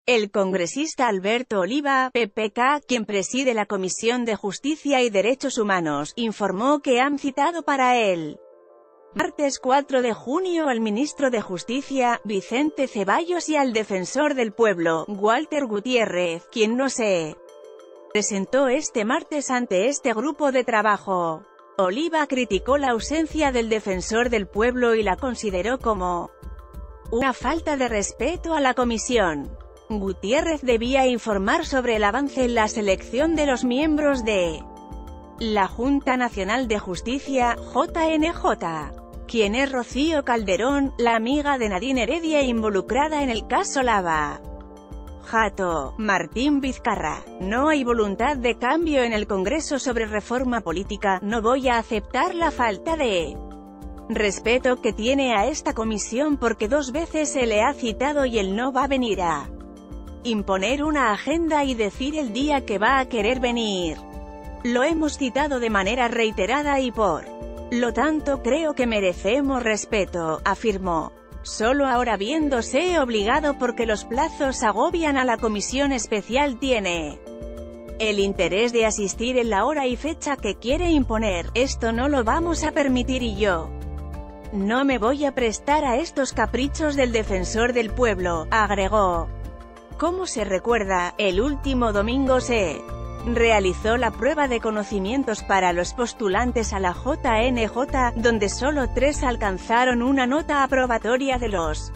El congresista Alberto Oliva, PPK, quien preside la Comisión de Justicia y Derechos Humanos, informó que han citado para el martes 4 de junio al ministro de Justicia, Vicente Ceballos, y al defensor del pueblo, Walter Gutiérrez, quien no se presentó este martes ante este grupo de trabajo. Oliva criticó la ausencia del defensor del pueblo y la consideró como una falta de respeto a la comisión. Gutiérrez debía informar sobre el avance en la selección de los miembros de la Junta Nacional de Justicia, JNJ. Quien es Rocío Calderón, la amiga de Nadine Heredia involucrada en el caso Lava Jato. Martín Vizcarra: no hay voluntad de cambio en el Congreso sobre reforma política, no voy a aceptar la falta de respeto que tiene a esta comisión porque 2 veces se le ha citado y él no va a venir a imponer una agenda y decir el día que va a querer venir. Lo hemos citado de manera reiterada y por lo tanto creo que merecemos respeto, afirmó. Solo ahora, viéndose obligado porque los plazos agobian a la comisión especial, tiene el interés de asistir en la hora y fecha que quiere imponer. Esto no lo vamos a permitir y yo no me voy a prestar a estos caprichos del defensor del pueblo, agregó. Como se recuerda, el último domingo se realizó la prueba de conocimientos para los postulantes a la JNJ, donde solo 3 alcanzaron una nota aprobatoria de los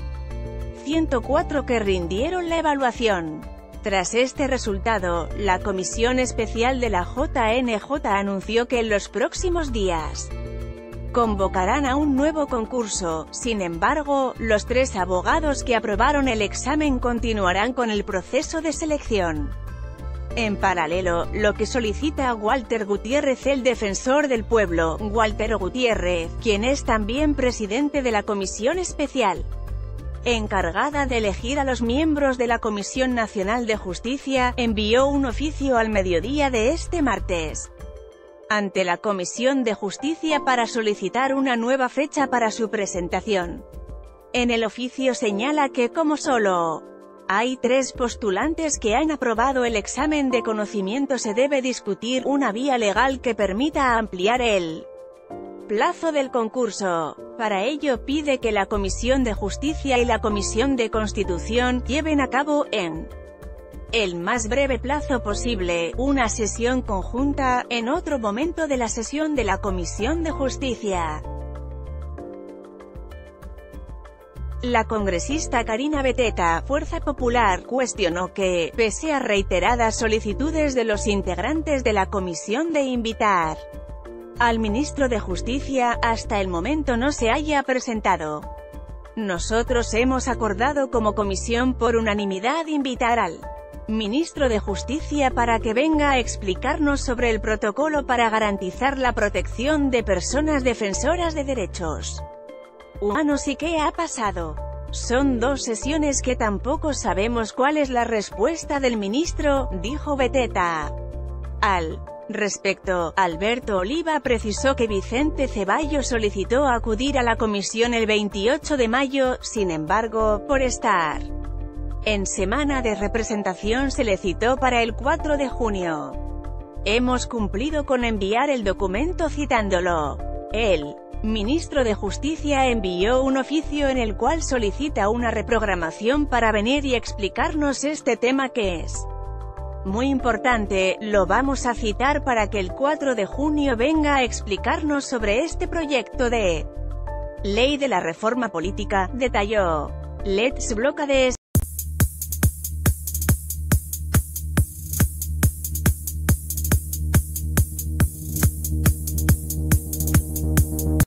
104 que rindieron la evaluación. Tras este resultado, la Comisión Especial de la JNJ anunció que en los próximos días convocarán a un nuevo concurso. Sin embargo, los 3 abogados que aprobaron el examen continuarán con el proceso de selección. En paralelo, lo que solicita Walter Gutiérrez, el defensor del pueblo, Walter Gutiérrez, quien es también presidente de la Comisión Especial encargada de elegir a los miembros de la Comisión Nacional de Justicia, envió un oficio al mediodía de este martes ante la Comisión de Justicia para solicitar una nueva fecha para su presentación. En el oficio señala que como solo hay 3 postulantes que han aprobado el examen de conocimiento, se debe discutir una vía legal que permita ampliar el plazo del concurso. Para ello pide que la Comisión de Justicia y la Comisión de Constitución lleven a cabo, en el más breve plazo posible, una sesión conjunta, en otro momento de la sesión de la Comisión de Justicia. La congresista Karina Beteta, Fuerza Popular, cuestionó que, pese a reiteradas solicitudes de los integrantes de la comisión de invitar al ministro de Justicia, hasta el momento no se haya presentado. Nosotros hemos acordado como comisión por unanimidad invitar al ministro de Justicia para que venga a explicarnos sobre el protocolo para garantizar la protección de personas defensoras de derechos humanos. ¿Y qué ha pasado? Son 2 sesiones que tampoco sabemos cuál es la respuesta del ministro, dijo Beteta. Al respecto, Alberto Oliva precisó que Vicente Ceballos solicitó acudir a la comisión el 28 de mayo, sin embargo, por estar en semana de representación se le citó para el 4 de junio. Hemos cumplido con enviar el documento citándolo. El ministro de Justicia envió un oficio en el cual solicita una reprogramación para venir y explicarnos este tema que es muy importante. Lo vamos a citar para que el 4 de junio venga a explicarnos sobre este proyecto de ley de la reforma política, detalló. Let's Blockades.